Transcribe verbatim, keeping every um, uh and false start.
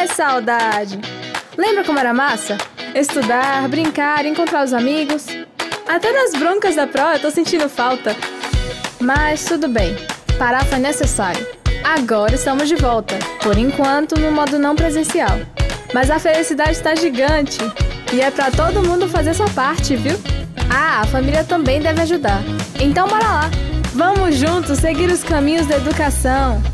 É saudade! Lembra como era massa? Estudar, brincar, encontrar os amigos. Até das broncas da prova eu tô sentindo falta. Mas tudo bem, parar foi necessário. Agora estamos de volta, por enquanto no modo não presencial. Mas a felicidade está gigante e é pra todo mundo fazer sua parte, viu? Ah, a família também deve ajudar. Então bora lá! Vamos juntos seguir os caminhos da educação.